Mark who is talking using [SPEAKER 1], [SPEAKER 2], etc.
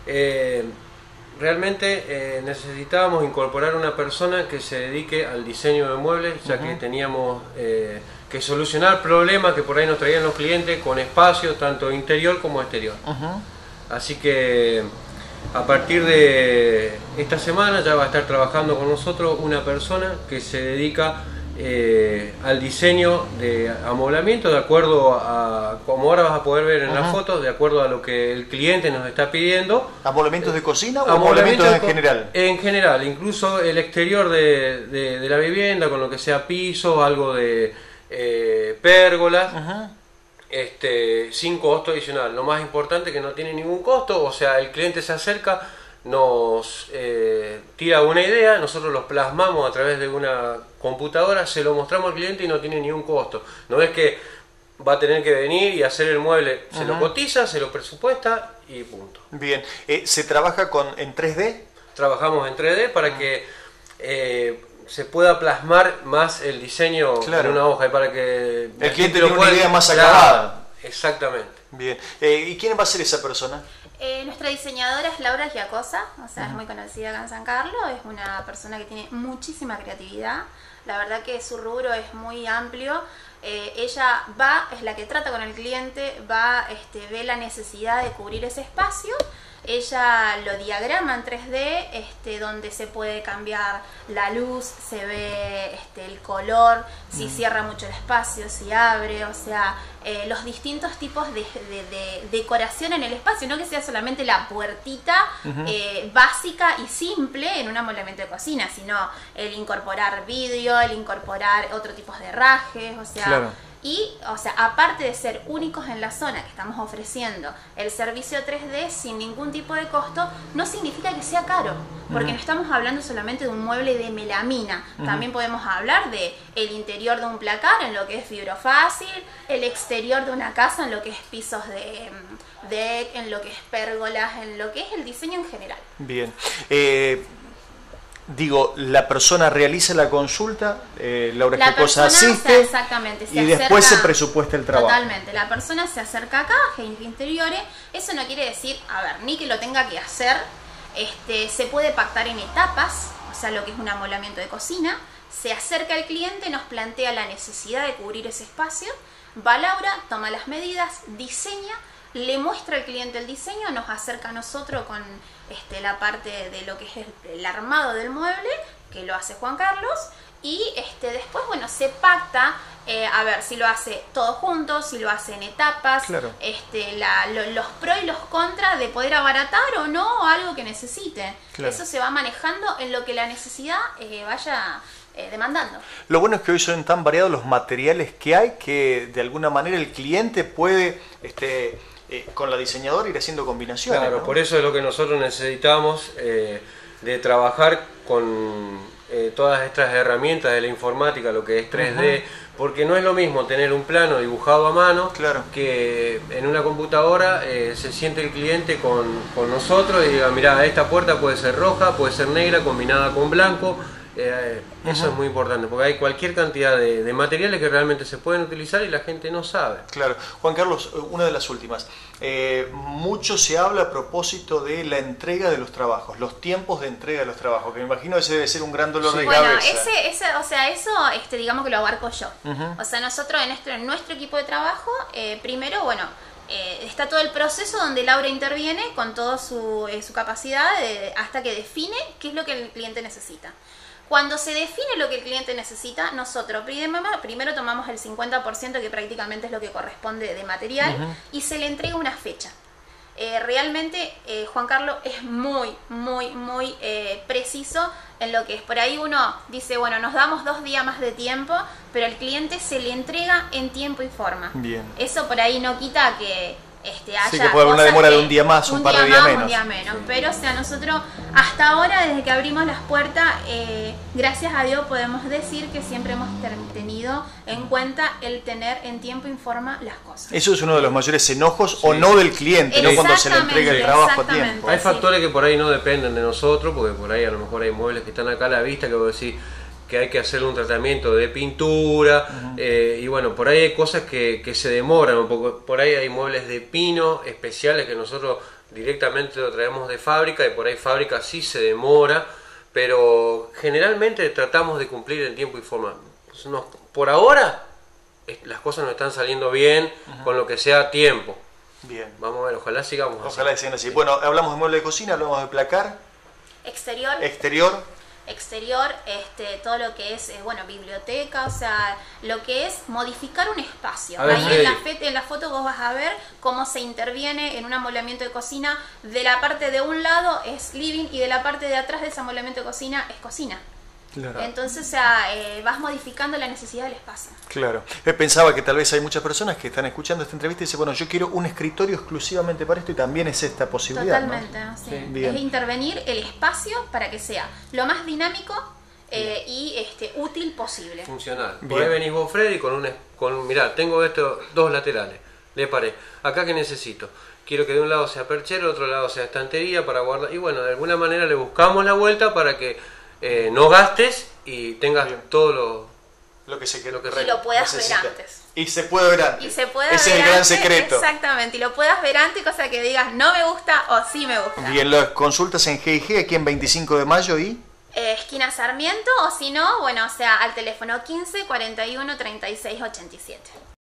[SPEAKER 1] Eh, Realmente necesitábamos incorporar una persona que se dedique al diseño de muebles, ya que teníamos que solucionar problemas que por ahí nos traían los clientes con espacio, tanto interior como exterior. Así que a partir de esta semana ya va a estar trabajando con nosotros una persona que se dedica al diseño de amoblamiento de acuerdo a, como ahora vas a poder ver en las fotos, de acuerdo a lo que el cliente nos está pidiendo.
[SPEAKER 2] ¿Amoblamientos de cocina o amoblamientos en general?
[SPEAKER 1] En general, incluso el exterior de la vivienda, con lo que sea piso, algo de pérgolas, sin costo adicional. Lo más importante es que no tiene ningún costo, o sea, el cliente se acerca, nos tira una idea, nosotros los plasmamos a través de una computadora, se lo mostramos al cliente y no tiene ningún costo. No es que va a tener que venir y hacer el mueble, se lo cotiza, se lo presupuesta y punto.
[SPEAKER 2] Bien, ¿se trabaja en 3D?
[SPEAKER 1] Trabajamos en 3D para que se pueda plasmar más el diseño en una hoja y para que
[SPEAKER 2] el cliente tenga una idea más acabada.
[SPEAKER 1] Exactamente.
[SPEAKER 2] Bien, ¿y quién va a ser esa persona?
[SPEAKER 3] Nuestra diseñadora es Laura Giacosa, o sea, es muy conocida acá en San Carlos, es una persona que tiene muchísima creatividad, la verdad que su rubro es muy amplio. Ella es la que trata con el cliente, ve la necesidad de cubrir ese espacio, ella lo diagrama en 3D, donde se puede cambiar la luz, se ve el color, si cierra mucho el espacio, si abre, o sea, los distintos tipos de decoración en el espacio, no que sea solamente la puertita básica y simple en un amoblamiento de cocina, sino el incorporar vidrio, el incorporar otro tipo de herrajes, o sea...
[SPEAKER 2] Claro.
[SPEAKER 3] Y, o sea, aparte de ser únicos en la zona que estamos ofreciendo el servicio 3D sin ningún tipo de costo, no significa que sea caro, porque no estamos hablando solamente de un mueble de melamina, también podemos hablar de el interior de un placar en lo que es fibrofácil, el exterior de una casa en lo que es pisos de deck, en lo que es pérgolas, en lo que es el diseño en general.
[SPEAKER 2] Bien. Digo, la persona realiza la consulta, Laura Giacosa asiste,
[SPEAKER 3] exactamente,
[SPEAKER 2] y después se presupuesta el trabajo.
[SPEAKER 3] Totalmente, la persona se acerca acá, Genio Interiores, eso no quiere decir, a ver, ni que lo tenga que hacer, se puede pactar en etapas, o sea, lo que es un amoblamiento de cocina, se acerca al cliente, nos plantea la necesidad de cubrir ese espacio, va Laura, toma las medidas, diseña, le muestra al cliente el diseño, nos acerca a nosotros con la parte de lo que es el armado del mueble, que lo hace Juan Carlos, y después, bueno, se pacta, a ver si lo hace todo junto, si lo hace en etapas,
[SPEAKER 2] claro.
[SPEAKER 3] Los pros y los contras de poder abaratar o no algo que necesite.
[SPEAKER 2] Claro.
[SPEAKER 3] Eso se va manejando en lo que la necesidad vaya demandando.
[SPEAKER 2] Lo bueno es que hoy son tan variados los materiales que hay que de alguna manera el cliente puede con la diseñadora ir haciendo combinaciones.
[SPEAKER 1] Claro,
[SPEAKER 2] ¿no?
[SPEAKER 1] por eso es lo que nosotros necesitamos de trabajar con todas estas herramientas de la informática, lo que es 3D, porque no es lo mismo tener un plano dibujado a mano,
[SPEAKER 2] claro,
[SPEAKER 1] que en una computadora se siente el cliente con nosotros y diga, mirá, esta puerta puede ser roja, puede ser negra, combinada con blanco. Eso es muy importante, porque hay cualquier cantidad de materiales que realmente se pueden utilizar y la gente no sabe.
[SPEAKER 2] Claro. Juan Carlos, una de las últimas. Mucho se habla a propósito de la entrega de los trabajos, los tiempos de entrega de los trabajos, que me imagino ese debe ser un gran dolor de cabeza.
[SPEAKER 3] Bueno, eso digamos que lo abarco yo. O sea, nosotros en nuestro equipo de trabajo, primero, bueno, está todo el proceso donde Laura interviene con toda su capacidad hasta que define qué es lo que el cliente necesita. Cuando se define lo que el cliente necesita, nosotros primero tomamos el 50%, que prácticamente es lo que corresponde de material, y se le entrega una fecha. Realmente Juan Carlos es muy preciso en lo que es. Por ahí uno dice, bueno, nos damos 2 días más de tiempo, pero al cliente se le entrega en tiempo y forma.
[SPEAKER 2] Bien.
[SPEAKER 3] Eso por ahí no quita que haya
[SPEAKER 2] sí, que puede haber una demora de un día más, un par de días menos.
[SPEAKER 3] Un día menos. Pero, o sea, nosotros hasta ahora, desde que abrimos las puertas, gracias a Dios podemos decir que siempre hemos tenido en cuenta el tener en tiempo y forma las cosas.
[SPEAKER 2] Eso es uno de los mayores enojos, o no del cliente, no cuando se le entrega el trabajo a tiempo.
[SPEAKER 1] Hay factores que por ahí no dependen de nosotros, porque por ahí a lo mejor hay muebles que están acá a la vista que vos decís que hay que hacer un tratamiento de pintura, y bueno, por ahí hay cosas que se demoran un poco. Por ahí hay muebles de pino especiales que nosotros directamente lo traemos de fábrica y por ahí fábrica sí se demora, pero generalmente tratamos de cumplir en tiempo y forma. Por ahora las cosas nos están saliendo bien con lo que sea tiempo.
[SPEAKER 2] Bien.
[SPEAKER 1] Vamos a ver, ojalá sigamos así.
[SPEAKER 2] Ojalá sigan así. Bueno, hablamos de mueble de cocina, hablamos de placar. Exterior.
[SPEAKER 3] Todo lo que es, biblioteca, o sea, lo que es modificar un espacio.
[SPEAKER 1] Ver,
[SPEAKER 3] ahí en la foto vos vas a ver cómo se interviene en un amoblamiento de cocina. De la parte de un lado es living y de la parte de atrás de ese amoblamiento de cocina es cocina. Claro. Entonces, vas modificando la necesidad del espacio.
[SPEAKER 2] Claro. Pensaba que tal vez hay muchas personas que están escuchando esta entrevista y dicen, bueno, yo quiero un escritorio exclusivamente para esto y también es esta posibilidad.
[SPEAKER 3] Totalmente,
[SPEAKER 2] ¿no?
[SPEAKER 3] Sí. Es intervenir el espacio para que sea lo más dinámico y útil posible.
[SPEAKER 1] Funcional. Por ahí venís vos, Freddy, mirá, tengo estos 2 laterales. Le paré. Acá que necesito. Quiero que de un lado sea perchero, del otro lado sea estantería para guardar. Y bueno, de alguna manera le buscamos la vuelta para que no gastes y tengas todo lo que
[SPEAKER 3] y lo puedas ver antes.
[SPEAKER 2] Y se puede ver antes. Ese es el gran secreto.
[SPEAKER 3] Exactamente, y lo puedas ver antes, cosa que digas no me gusta o sí me gusta.
[SPEAKER 2] Bien, las consultas en G&G aquí en 25 de mayo y...
[SPEAKER 3] esquina Sarmiento, o si no, al teléfono 15 41 36 87.